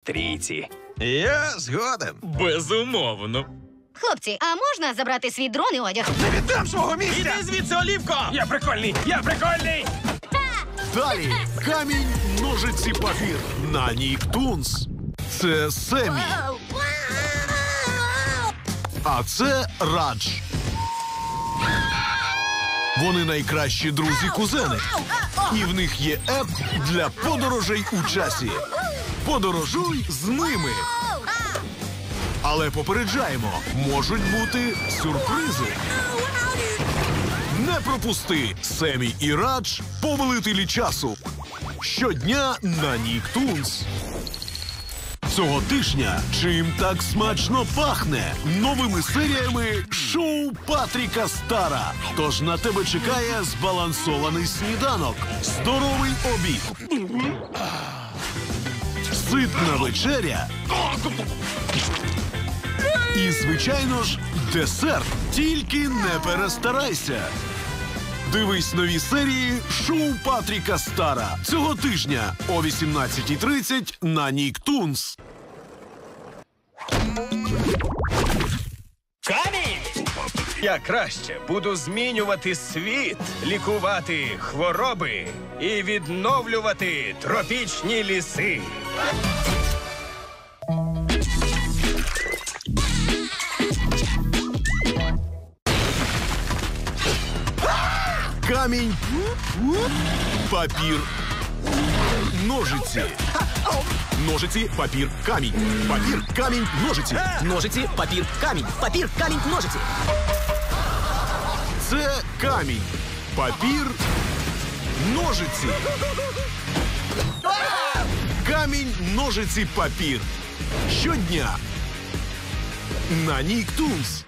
трійці. Я згоден. Безумовно. Хлопці, а можна забрати свій дрон і одяг? Не віддам свого місця! Іди звідси, Олівко! Я прикольний! Я прикольний! Далі камінь, ножиці, папір на Ніктунс. Це Семі. А це Радж. Вони найкращі друзі-кузени. І в них є еп для подорожей у часі. Подорожуй з ними. Але попереджаємо, можуть бути сюрпризи. Не пропусти Семі і Радж – повелителі часу. Щодня на Ніктунс. Цього тижня чим так смачно пахне новими серіями шоу Патріка Стара. Тож на тебе чекає збалансований сніданок, здоровий обід, ситна вечеря і, звичайно ж, десерт. Тільки не перестарайся. Дивись нові серії шоу Патріка Стара цього тижня о 18:30 на Ніктунс. Камінь! Я краще буду змінювати світ, лікувати хвороби і відновлювати тропічні ліси. Камінь, папір, ножиці. Ножиці, папір, камінь. Папір, камінь, ножиці. Ножиці, папір, камінь. Папір, камінь, ножиці. Це камінь, папір, ножиці. Камінь, ножиці, папір. Щодня на Ніктунс.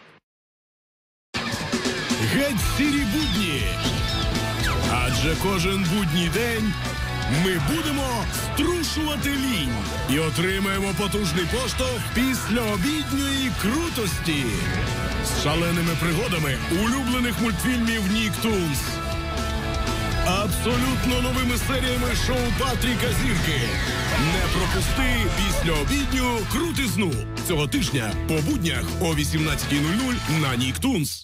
Геть сірі будні. Адже кожен будній день ми будемо струшувати лінь і отримаємо потужний поштовх після обідньої крутості з шаленими пригодами улюблених мультфільмів Ніктунс. Абсолютно новими серіями шоу Патріка Зірки. Не пропусти післяобідню крутизну. Цього тижня по буднях о 18:00 на Ніктунс.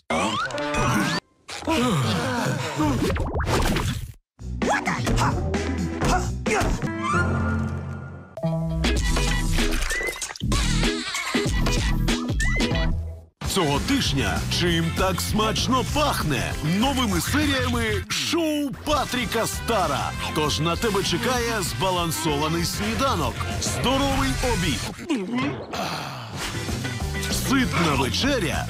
Цього тижня чим так смачно пахне новими серіями шоу Патріка Стара. Тож на тебе чекає збалансований сніданок, здоровий обід, ситна вечеря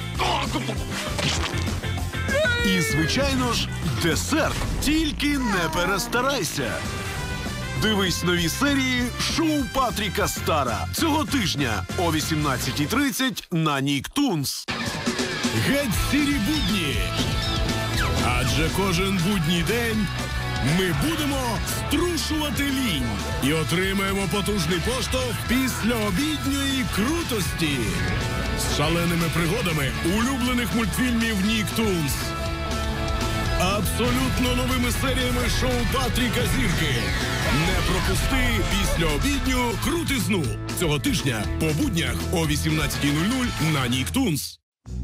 і, звичайно ж, десерт. Тільки не перестарайся. Дивись нові серії шоу Патріка Стара цього тижня о 18:30 на Ніктунс. Геть сірі будні. Адже кожен будній день ми будемо струшувати лінь і отримаємо потужний поштовх після обідньої крутості з шаленими пригодами улюблених мультфільмів Ніктунс. Абсолютно новими серіями шоу Патріка Зірки. Не пропусти післяобідню крутизну. Цього тижня по буднях о 18:00 на Ніктунс.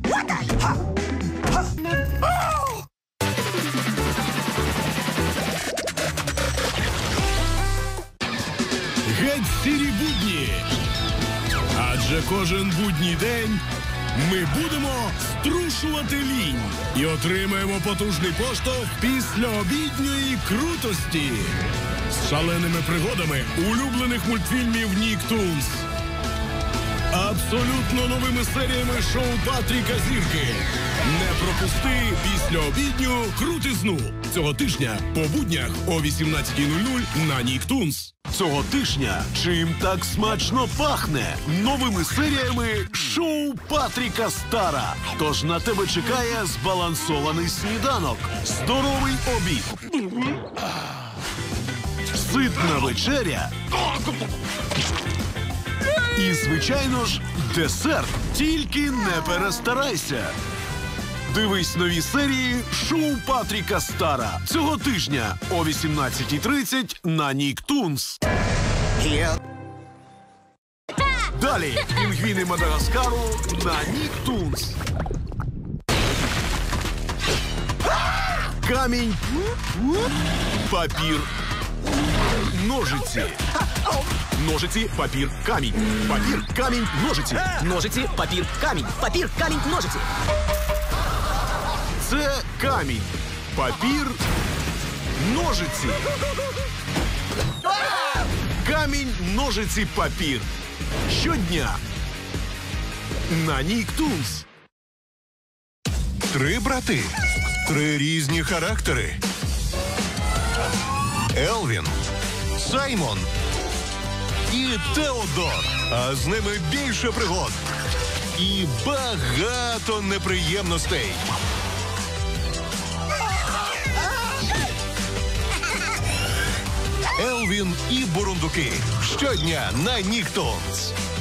Геть сірі будні. Адже кожен будній день ми будемо струшувати лінь і отримаємо потужний поштовх після обідньої крутості з шаленими пригодами улюблених мультфільмів Ніктунс. Абсолютно новими серіями шоу Патріка Зірки. Не пропусти післяобідню крутизну. Цього тижня по буднях о 18:00 на Ніктунс. Цього тижня чим так смачно пахне новими серіями шоу Патріка Стара. Тож на тебе чекає збалансований сніданок, здоровий обід, ситна вечеря і, звичайно ж, десерт. Тільки не перестарайся. Дивись нові серії шоу Патріка Стара цього тижня о 18:30 на Ніктунс. Далі пінгвіни Мадагаскару на Ніктунс. Камінь, папір, ножиці. Ножиці, папір, камінь. Папір, камінь, ножиці. Ножиці, папір, камінь. Папір, камінь, ножиці. Це камінь, папір, ножиці. Камінь, ножиці, папір. Щодня на Ніктунс. Три брати. Три різні характери. Елвін, Саймон і Теодор. А з ними більше пригод. І багато неприємностей. Елвін і Бурундуки. Щодня на Ніктунс.